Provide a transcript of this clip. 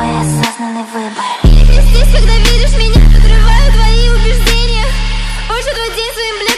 мой осознанный выбор. Я здесь, когда видишь меня, подрываю твои убеждения. Больше твой день своим